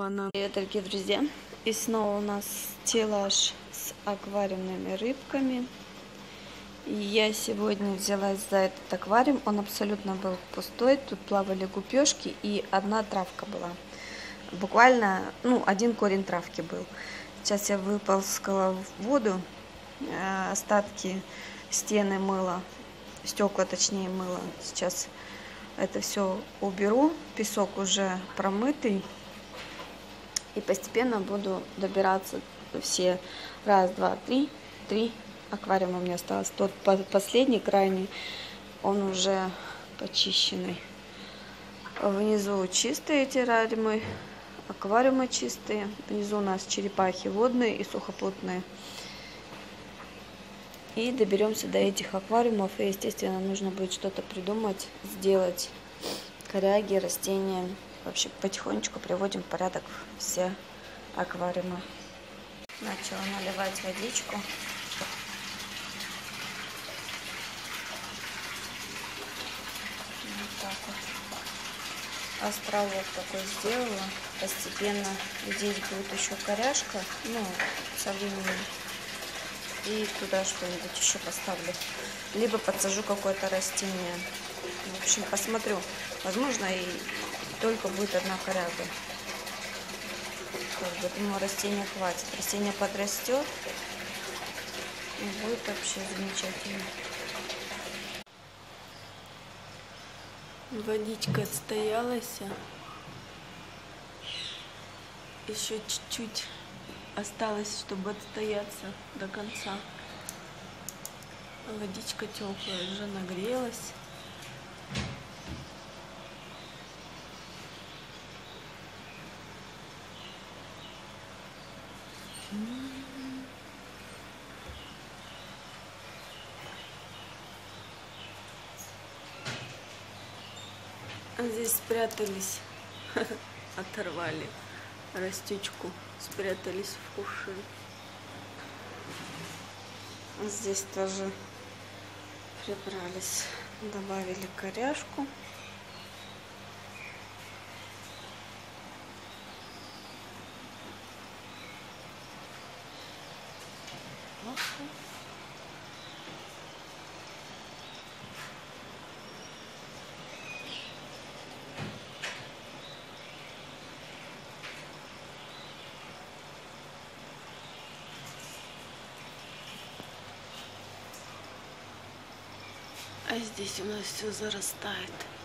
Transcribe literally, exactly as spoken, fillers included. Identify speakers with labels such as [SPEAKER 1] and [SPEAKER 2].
[SPEAKER 1] она.
[SPEAKER 2] Привет, дорогие друзья! И снова у нас стеллаж с аквариумными рыбками. И я сегодня взялась за этот аквариум. Он абсолютно был пустой. Тут плавали гупешки и одна травка была. Буквально, ну, один корень травки был. Сейчас я выползкала в воду. Остатки стены мыла, стекла точнее мыла. Сейчас это все уберу. Песок уже промытый. И постепенно буду добираться все. Раз, два, три. Три аквариума у меня осталось. Тот последний, крайний, он уже почищенный. Внизу чистые террариумы, аквариумы чистые. Внизу у нас черепахи водные и сухопутные. И доберемся до этих аквариумов. И, естественно, нужно будет что-то придумать, сделать. Коряги, растения. В общем, потихонечку приводим в порядок все аквариумы. Начала наливать водичку. Вот так вот. Островок такой сделала. Постепенно здесь будет еще коряшка. Ну, со временем. И туда что-нибудь еще поставлю. Либо подсажу какое-то растение. В общем, посмотрю. Возможно, и только будет одна коряга. Как бы, думаю, растения хватит. Растение подрастет. И будет вообще замечательно.
[SPEAKER 1] Водичка отстоялась. Еще чуть-чуть осталось, чтобы отстояться до конца. Водичка теплая, уже нагрелась. А здесь спрятались, оторвали растючку, спрятались в куши.
[SPEAKER 2] Здесь тоже прибрались, добавили коряшку.
[SPEAKER 1] А здесь у нас все зарастает.